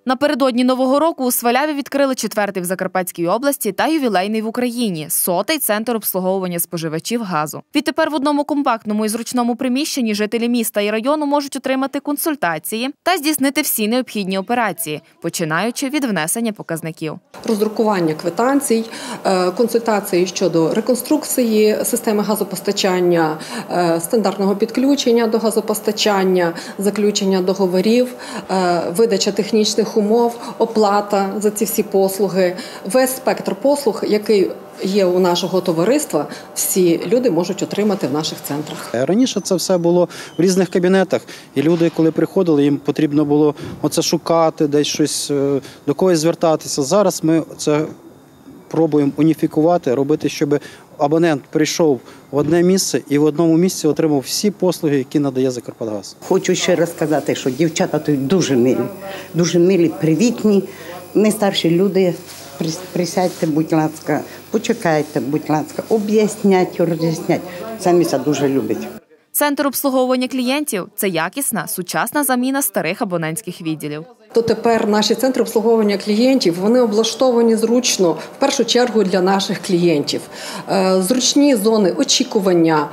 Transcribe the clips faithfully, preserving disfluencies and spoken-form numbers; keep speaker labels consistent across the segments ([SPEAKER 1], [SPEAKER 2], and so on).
[SPEAKER 1] Напередодні Нового року у Сваляві відкрили четвертий в Закарпатській області та ювілейний в Україні – сотий центр обслуговування споживачів газу. Відтепер в одному компактному і зручному приміщенні жителі міста і району можуть отримати консультації та здійснити всі необхідні операції, починаючи від внесення показників.
[SPEAKER 2] Роздрукування квитанцій, консультації щодо реконструкції системи газопостачання, стандартного підключення до газопостачання, заключення договорів, видача технічних умов, оплата за ці всі послуги. Весь спектр послуг, який є у нашого товариства, всі люди можуть отримати в наших центрах.
[SPEAKER 3] Раніше це все було в різних кабінетах, і люди, коли приходили, їм потрібно було оце шукати, десь щось, до когось звертатися. Зараз ми це пробуємо уніфікувати, робити, щоб абонент прийшов в одне місце і в одному місці отримав всі послуги, які надає Закарпатгаз.
[SPEAKER 4] Хочу ще раз сказати, що дівчата тут дуже милі, дуже милі, привітні. Ми старші люди, присядьте, будь ласка, почекайте, будь ласка, об'яснять, роз'яснять. Самі це дуже люблять.
[SPEAKER 1] Центр обслуговування клієнтів – це якісна, сучасна заміна старих абонентських відділів.
[SPEAKER 2] То тепер наші центри обслуговування клієнтів, вони облаштовані зручно, в першу чергу для наших клієнтів. Зручні зони очікування,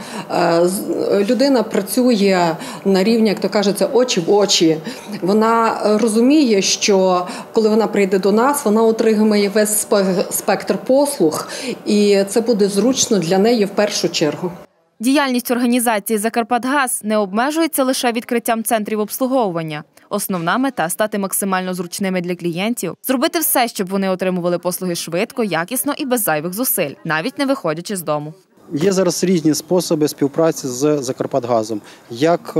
[SPEAKER 2] людина працює на рівні, як то кажеться, очі в очі. Вона розуміє, що коли вона прийде до нас, вона отримує весь спектр послуг, і це буде зручно для неї в першу чергу.
[SPEAKER 1] Діяльність організації «Закарпатгаз» не обмежується лише відкриттям центрів обслуговування. Основна мета – стати максимально зручними для клієнтів, зробити все, щоб вони отримували послуги швидко, якісно і без зайвих зусиль, навіть не виходячи з дому.
[SPEAKER 3] Є зараз різні способи співпраці з Закарпатгазом, як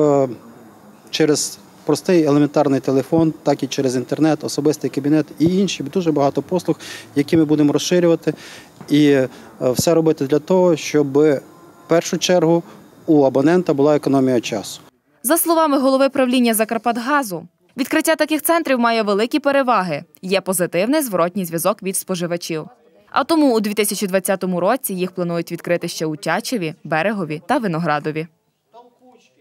[SPEAKER 3] через простий елементарний телефон, так і через інтернет, особистий кабінет і інші. Дуже багато послуг, які ми будемо розширювати, і все робити для того, щоб в першу чергу у абонента була економія часу.
[SPEAKER 1] За словами голови правління «Закарпатгазу», відкриття таких центрів має великі переваги. Є позитивний зворотній зв'язок від споживачів. А тому у дві тисячі двадцятому році їх планують відкрити ще у Тячеві, Берегові та Виноградові.